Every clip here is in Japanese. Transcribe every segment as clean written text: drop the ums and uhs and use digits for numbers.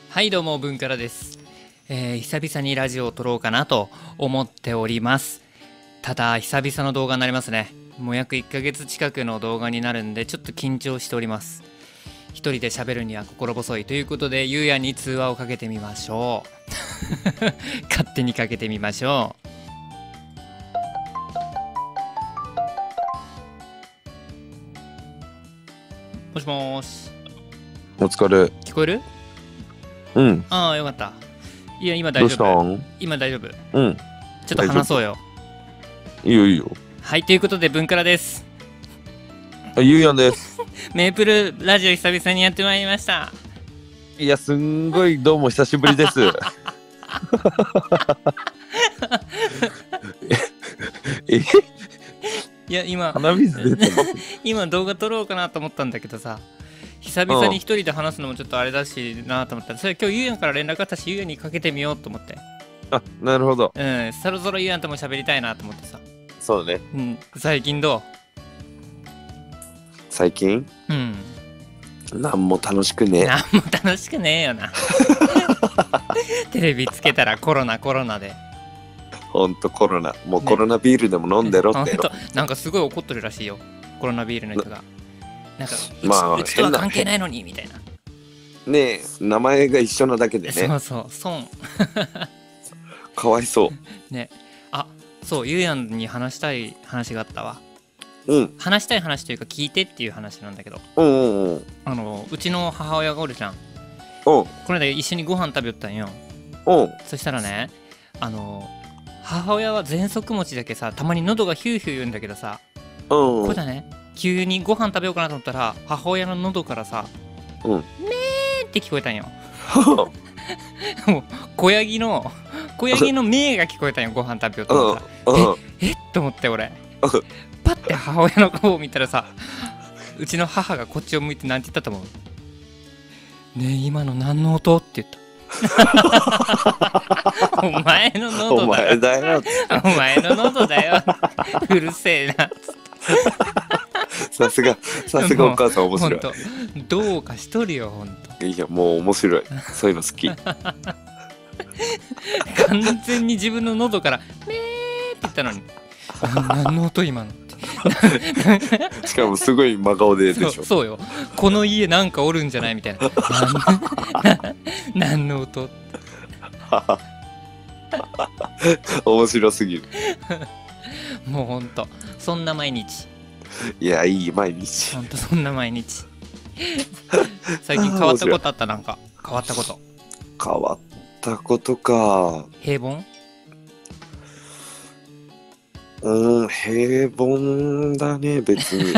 はいどうも文からです、久々にラジオを撮ろうかなと思っております。ただ久々の動画になりますね。もう約1ヶ月近くの動画になるんでちょっと緊張しております。一人で喋るには心細いということでゆうやに通話をかけてみましょう勝手にかけてみましょう。もしもーし。 お疲れ。 聞こえる？ うん。 ああよかった。いや今どうした大丈夫。 ん？ 今大丈夫。 うん。 ちょっと話そうよ。 いいよいいよ。 はい、ということで文からです。 ゆうやんです。 メープルラジオ久々にやってまいりました。 いや、すんごいどうも久しぶりです。え、 いや今鼻水出てます。 今動画撮ろうかなと思ったんだけどさ、久々に一人で話すのもちょっとあれだしなと思ったら、それ今日ゆうやんから連絡あったしゆうやんにかけてみようと思って。 あ、なるほど。 そろそろゆうやんとも喋りたいなと思ってさ。 そうね。 最近ど最近う？ なんも楽しくね。 なんも楽しくねえよなテレビつけたらコロナで。 ほんとコロナ。もうコロナビールでも飲んでろってよ。 なんかすごい怒ってるらしいよ、コロナビールの人が。なんかうちとは関係ないのにみたいな。 ねえ、名前が一緒なだけでね。 そうそう、損かわいそうね。あ、そう、ゆうやんに話したい話があったわ。話したい話というか聞いてっていう話なんだけど、うちの母親がおるじゃん。この間一緒にご飯食べよったんよ。そしたらね、母親は喘息持ちだけさ、たまに喉がヒューヒュー言うんだけどさ、これだね、急にご飯食べようかなと思ったら母親の喉からさ、ねーって聞こえたんよもう小ヤギの目が聞こえたんよ、ご飯食べようと思ったら。えっと思って俺パッて母親の顔を見たらさ、うちの母がこっちを向いてなんて言ったと思う？ねえ今の何の音って言ったお前の喉だよお前の喉だようるせえなさすがお母さん面白い。 どうかしとるよほんと。 いやもう面白い、そういうの好き完全に自分の喉から「ねー」って言ったのに何の音今のしかもすごい真顔ででしょ。 そうよ、この家なんかおるんじゃないみたいな何の音面白すぎるもうほんとそんな毎日。 いやいい毎日ほんとそんな毎日最近変わったことあった？なんか変わったことか。平凡？ 平凡だね別に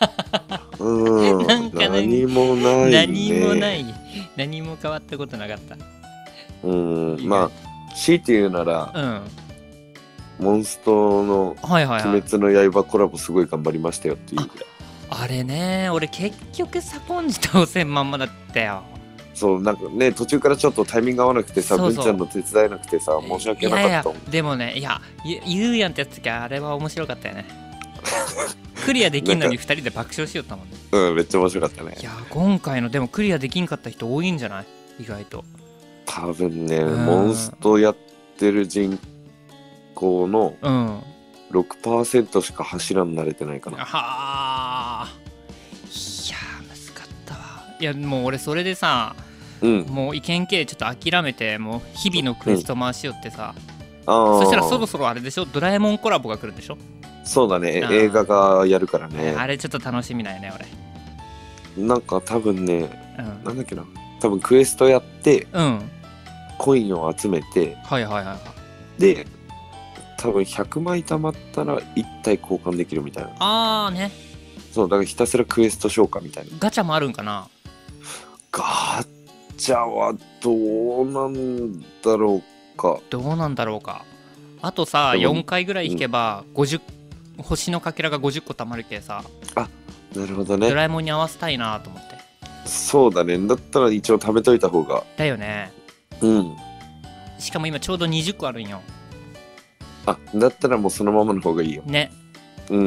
なんか何もないね。 何も変わったことなかった。 まあ強いて言うなら、モンストの「鬼滅の刃」コラボすごい頑張りましたよっていうぐらい。 あれね、俺結局サコンジ倒せんまんまだったよ。 そうなんかね、途中からちょっとタイミング合わなくてさ、文ちゃんの手伝えなくてさ、申し訳なかったもん。 でもね、いやゆうやんってやつ時あれは面白かったよねクリアできんのに2人で爆笑しよったもんね。 めっちゃ面白かったね。 いや今回のでもクリアできんかった人多いんじゃない？意外と多分ね、モンストやってる人口の 6% しか柱に慣れてないかな。 はあ、いや難かったわ。いやもう俺それでさ、もう意見系ちょっと諦めて、もう日々のクエスト回しよってさ、そしたらそろそろあれでしょ、ドラえもんコラボが来るんでしょ。 そうだね、映画がやるからね。 あれちょっと楽しみないね俺。なんか多分ね、なんだっけな、多分クエストやって、コインを集めて、で多分100枚貯まったら1体交換できるみたいな。ね。そうだからひたすらクエスト消化みたいな。 ガチャもあるんかな？ ガチャはどうなんだろうか。 あとさ、4回ぐらい引けば50星のかけらが50個貯まるけさ。 あ、なるほどね。 ドラえもんに合わせたいなと思って。 そうだね、だったら一応食べといた方が。 だよね。しかも今ちょうど20個あるんよ。 だったらもうそのままの方がいいよ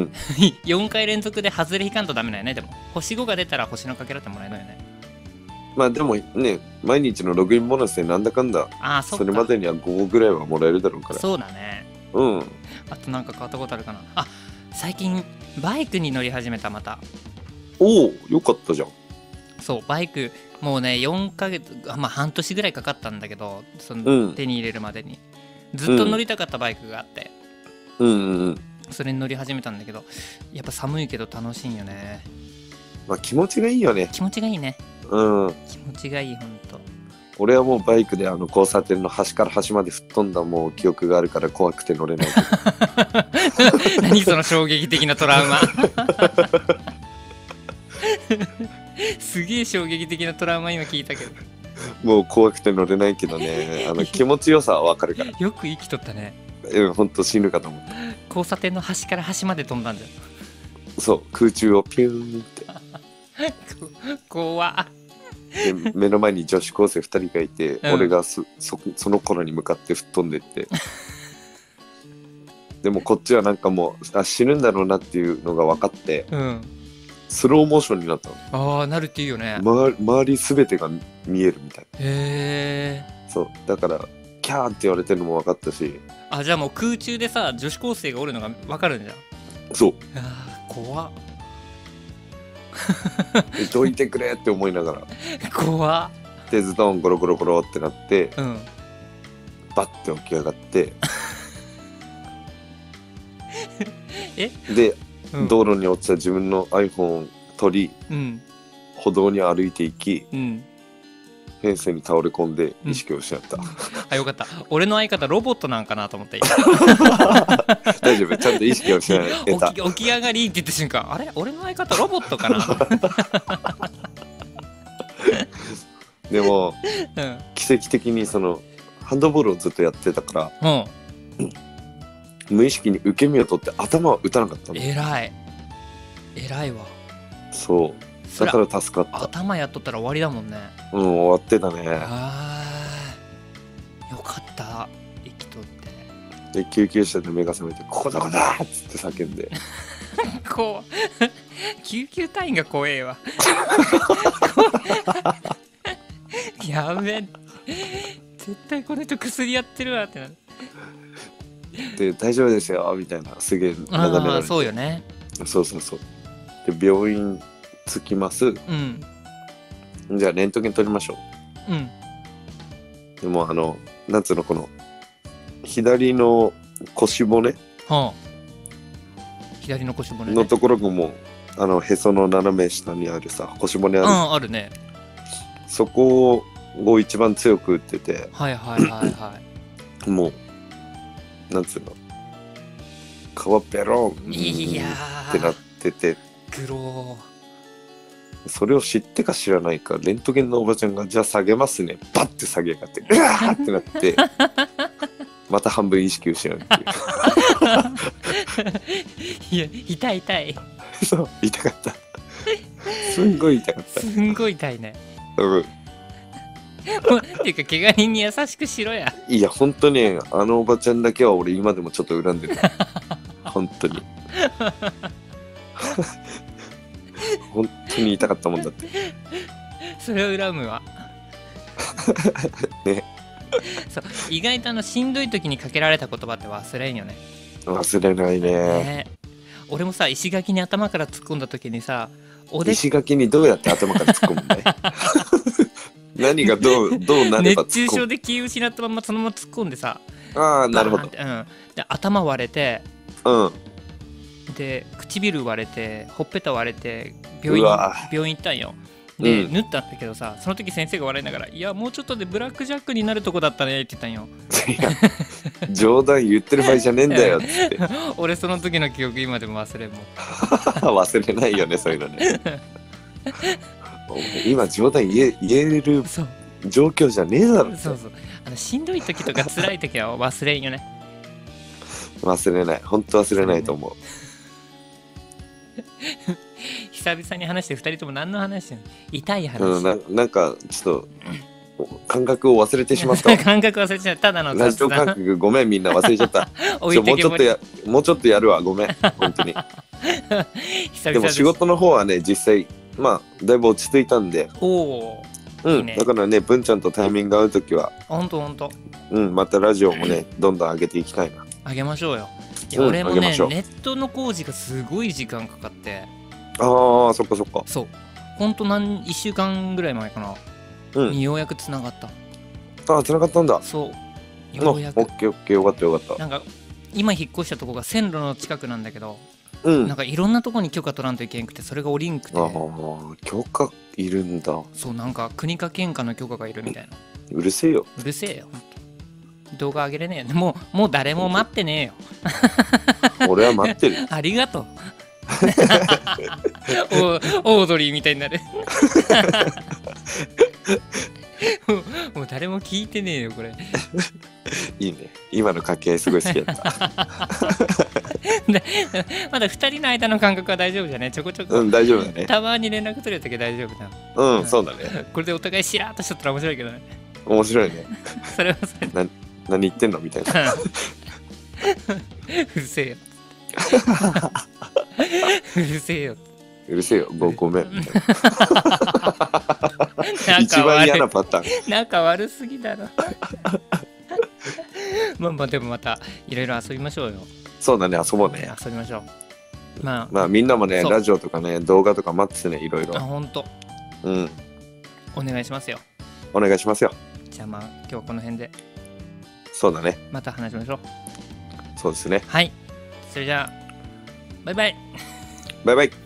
ね。4回連続で外れ引かんとダメだよね。でも星5が出たら星のかけらってもらえないよね。 まあでもね、毎日のログインボーナスでなんだかんだ、それまでには5ぐらいはもらえるだろうから。 そうだね。 うん。 あとなんか変わったことあるかな。あ、最近バイクに乗り始めた、また。 おお、よかったじゃん。 そう、バイクもうね、4ヶ月、まあ半年ぐらいかかったんだけど、その手に入れるまでに、ずっと乗りたかったバイクがあって、それに乗り始めたんだけど、やっぱ寒いけど楽しいよね。 まあ気持ちがいいよね。 気持ちがいいね。 うん。 気持ちがいい、ほんと。 俺はもうバイクで交差点の端から端まで吹っ飛んだもう記憶があるから怖くて乗れない。 何その衝撃的なトラウマ。すげえ衝撃的なトラウマ今聞いたけど。 もう怖くて乗れないけどね、気持ちよさはわかるから。 よく生きとったね。 ほんと死ぬかと思った。 交差点の端から端まで飛んだんじゃん。 そう、空中をピューンって。 怖っ。 で目の前に女子高生2人がいて、俺がその頃に向かって吹っ飛んでってでもこっちはなんかもう死ぬんだろうなっていうのが分かって、スローモーションになったの。ああ、なるっていうよね。 周り全てが見えるみたいな。 へえ。 そうだからキャーって言われてるのも分かったし。 あ、じゃあもう空中でさ、女子高生がおるのが分かるんじゃん。 そう。 ああ、怖っ。 どいてくれって思いながら怖っ。 でズドンゴロゴロゴロってなって、バッて起き上がってで、道路に落ちた自分の iPhone を取り、歩道に歩いていき、編成に倒れ込んで意識を失った、 あ、よかった。俺の相方ロボットなんかなと思って大丈夫、ちゃんと意識を失えた。 起き上がりって言った瞬間、あれ、俺の相方ロボットかな。 でも、奇跡的にそのハンドボールをずっとやってたから、無意識に受け身を取って頭は打たなかったの。偉いわ。 そうだから助かった。 頭やっとったら終わりだもんね。 終わってたね。 よかった、生きとって。 で救急車で目が覚めて「ここどこだ!」っつって叫んでこう救急隊員が怖えわ。やべえ、絶対この人薬やってるわってなる。 で大丈夫ですよみたいな、すげえなだめられて。そうよね。 そうで病院着きます、じゃあレントゲン取りましょう。でもなんつうの、この左の腰骨、 左の腰骨のところがもうへその斜め下にあるさ、腰骨ある。 あるね。 そこを一番強く打ってて、もうなんつうの、皮ペロンってなってて、 グロー。 それを知ってか知らないか、レントゲンのおばちゃんがじゃあ下げますね、バッて下げやがってうわーってなってまた半分意識失うっていう。いや、痛い。 そう、痛かった。すんごい痛かった。 すんごい痛いね。っていうか怪我人に優しくしろや。 いや本当におばちゃんだけは俺今でもちょっと恨んでる。本当に本当に痛かったもんだって。 それを恨むわ。 ね。 そう、意外としんどい時にかけられた言葉って忘れんよね。 忘れないね。 俺もさ、石垣に頭から突っ込んだ時にさ、 石垣にどうやって頭から突っ込むんだい？何がどうなれば熱中症で気を失ったままそのまま突っ込んでさ、 なるほど。 で頭割れて、で唇割れて、ほっぺた割れて病院行ったんよ。で、縫ったんだけどさ、その時先生が笑いながら、いやもうちょっとでブラックジャックになるとこだったねって言ったんよ。 冗談言ってる場合じゃねえんだよっつって俺その時の記憶今でも忘れんもん。 忘れないよね、そういうのね。今冗談言える状況じゃねえだろ。 そうしんどい時とか辛い時は忘れんよね。 忘れない、本当忘れないと思う。 久々に話して2人とも何の話してんの？痛い話。 なんかちょっと感覚を忘れてしまった。 感覚忘れちゃった。ただのラジオ感覚、ごめんみんな忘れちゃった。もうちょっとやるわ、ごめん本当に。 久々 でも仕事の方はね、実際まあだいぶ落ち着いたんで、 いいね。だからね、文ちゃんとタイミング合うときは、 ほんとほんと。 またラジオもね、どんどん上げていきたいな。 上げましょうよ。いや、俺もね、ネットの工事がすごい時間かかって。 ああ、そっかそっか。 そう。ほんと1週間ぐらい前かな。ようやく繋がった。 ああ、繋がったんだ。 そう。ようやく。 オッケーオッケー、よかったよかった。 なんか、今引っ越したとこが線路の近くなんだけど、なんかいろんなとこに許可取らんといけんくて、それがおりんくて。ああ、 許可いるんだ。 そう、なんか国か県かの許可がいるみたいな。 うるせえよ。 うるせえよ、ほんと。動画上げれねえよ。もう誰も待ってねえよ。俺は待ってる。 ありがとう。オードリーみたいになる。もう誰も聞いてねえよこれ。 いいね。今の掛け合いすごい好きだった。 まだ2人の間の感覚は大丈夫じゃね。ちょこちょこ。 大丈夫だね。 たまに連絡取れるとき大丈夫だ。 そうだね。 これでお互いしらーっとしとったら面白いけどね。 面白いね。 それはそれ。 何言ってんのみたいな。 うるせえよ。うるせえよ。 うるせえよ。ごめん。一番嫌なパターン。 仲悪すぎだろ。まあでもまたいろいろ遊びましょうよ。 そうだね、遊ぼうね。 遊びましょう。 まあみんなもね、ラジオとかね、動画とか待っててね、いろいろ。 あ、ほんと。お願いしますよ。 お願いしますよ。 じゃあまあ今日はこの辺で。 そうだね。 また話しましょう。 そうですね。 はい。それじゃあ、バイバイ。 バイバイ。